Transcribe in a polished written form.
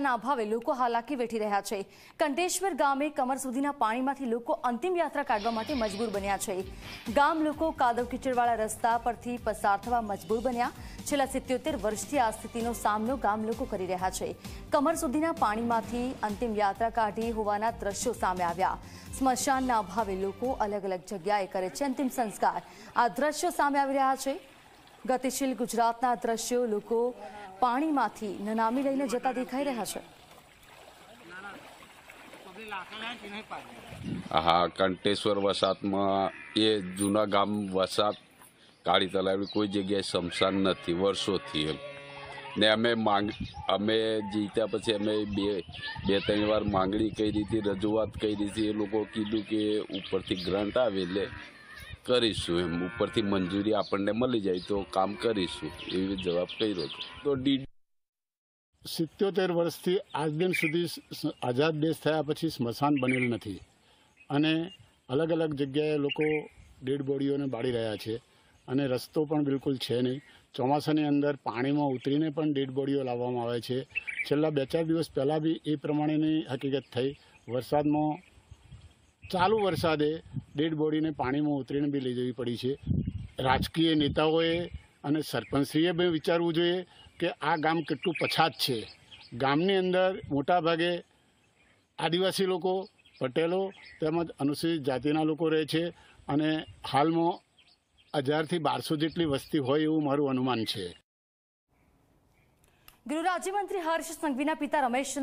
ના અભાવે લોકો હાલાકી વેઠી રહ્યા છે। કંટેશ્વર ગામે કમર સુધીના પાણીમાંથી લોકો અંતિમ યાત્રા કાઢવા માટે મજબૂર બન્યા છે। ગામ લોકો કાદવ કીચડવાળા રસ્તા પરથી પસાર થવા મજબૂર બન્યા। છેલ્લા 77 વર્ષથી આ સ્થિતિનો સામનો ગામ લોકો કરી રહ્યા છે। કમર સુધીના પાણીમાંથી અંતિમ યાત્રા કાઢી હોવાના દ્રશ્યો સામે આવ્યા। સ્મશાનના અભાવે લોકો અલગ અલગ જગ્યાએ કરે છે અંતિમ સંસ્કાર। આ દ્રશ્યો સામે આવી રહ્યા છે। ગતિશીલ ગુજરાતના દ્રશ્યો લોકો પાણીમાંથી નનામી લઈને જતા દેખાઈ રહ્યા છે। હા, કંટેશ્વર વસાહતમાં એ જૂના ગામ વસાહત કાળી તલાવની કોઈ જગ્યાએ સ્મશાન નથી વર્ષોથી એમ ને અમે જીત્યા પછી અમે બે ત્રણ વાર માંગણી કરી હતી, રજૂઆત કરી હતી। એ લોકો કીધું કે ઉપરથી ગ્રાન્ટ આવે એટલે કરીશું, એમ ઉપરથી મંજૂરી આપણને મળી જાય તો કામ કરીશું, એવી જવાબ કર્યો હતો। તો 77 વર્ષથી આજ દિન સુધી આઝાદ દેશ થયા પછી સ્મશાન બનેલ નથી અને અલગ અલગ જગ્યાએ લોકો ડેડ બોડીઓને બાળી રહ્યા છે અને રસ્તો પણ બિલકુલ છે નહીં। ચોમાસાની અંદર પાણીમાં ઉતરીને પણ ડેડ બોડીઓ લાવવામાં આવે છે। છેલ્લા 2-4 દિવસ પહેલાં બી એ પ્રમાણેની હકીકત થઈ। વરસાદમાં ચાલુ વરસાદે ડેડ બોડીને પાણીમાં ઉતરીને બી લઈ જવી પડી છે। રાજકીય નેતાઓએ અને સરપંચશ્રીએ બી વિચારવું જોઈએ કે આ ગામ કેટલું પછાત છે। ગામની અંદર મોટાભાગે આદિવાસી લોકો, પટેલો તેમજ અનુસૂચિત જાતિના લોકો રહે છે અને હાલમાં 1000થી 1200 જેટલી વસ્તી હોય એવું મારું અનુમાન છે। ગૃહ રાજ્યમંત્રી હર્ષ સંઘવીના પિતા રમેશ